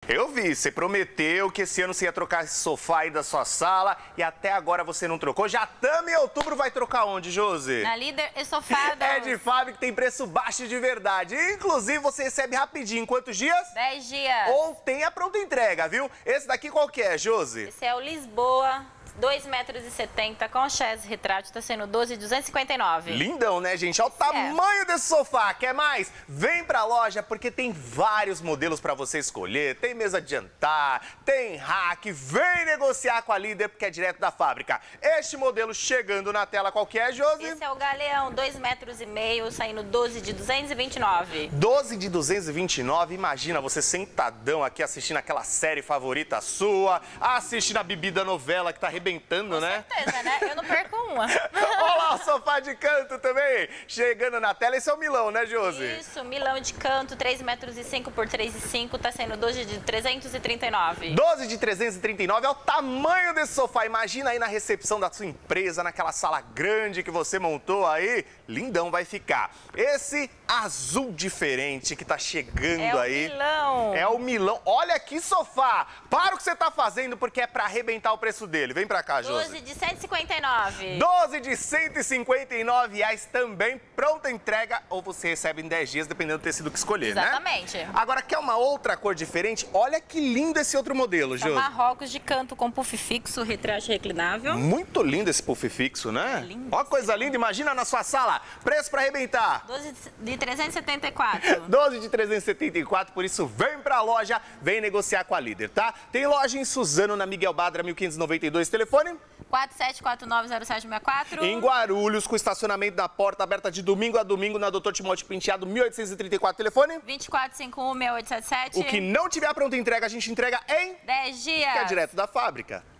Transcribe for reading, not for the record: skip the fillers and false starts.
Eu vi, você prometeu que esse ano você ia trocar esse sofá aí da sua sala e até agora você não trocou. Já estamos em outubro, vai trocar onde, Josi? Na Líder e Sofá. É de fábrica, tem preço baixo de verdade. Inclusive, você recebe rapidinho. Quantos dias? 10 dias. Ou tem a pronta entrega, viu? Esse daqui qual que é, Josi? Esse é o Lisboa. 2,70 metros com chaise retrátil, tá sendo 12.259. Lindão, né, gente? Olha o tamanho desse sofá. Quer mais? Vem pra loja porque tem vários modelos pra você escolher. Tem mesa de jantar, tem rack. Vem negociar com a Líder porque é direto da fábrica. Este modelo chegando na tela, qual que é, Josi? Esse é o Galeão, 2,5 metros, saindo 12.229. 12.229, imagina você sentadão aqui assistindo aquela série favorita sua, assistindo a bebida novela que tá arrebentando, né? Com certeza, né? Eu não perco uma. Olha lá o sofá de canto também, chegando na tela. Esse é o Milão, né, Josi? Isso, Milão de canto, 3,5 metros por 3,5, tá sendo 12 de 339. 12 de 339 é o tamanho desse sofá. Imagina aí na recepção da sua empresa, naquela sala grande que você montou aí. Lindão vai ficar. Esse azul diferente que tá chegando aí. É o Milão. É o Milão. Olha que sofá. Para o que você tá fazendo porque é pra arrebentar o preço dele. Vem pra cá, Josi. 12 de 159. 12 de 159 reais também, pronta entrega, ou você recebe em 10 dias, dependendo do tecido que escolher, Exatamente. né? Agora, quer uma outra cor diferente? Olha que lindo esse outro modelo, Josi. Marrocos de canto com puff fixo, retrátil reclinável. Muito lindo esse puff fixo, né? É lindo. Olha que coisa linda, imagina na sua sala. Preço pra arrebentar. 12 de 374. 12 de 374, por isso vem pra loja, vem negociar com a Líder, tá? Tem loja em Suzano, na Miguel Badra, 1592, telefone? 47490764. Em Guarulhos, com estacionamento da porta aberta de domingo a domingo, na Dr. Timóteo Penteado, 1834, telefone? 24516877. O que não tiver a pronta entrega, a gente entrega em 10 dias. que é direto da fábrica.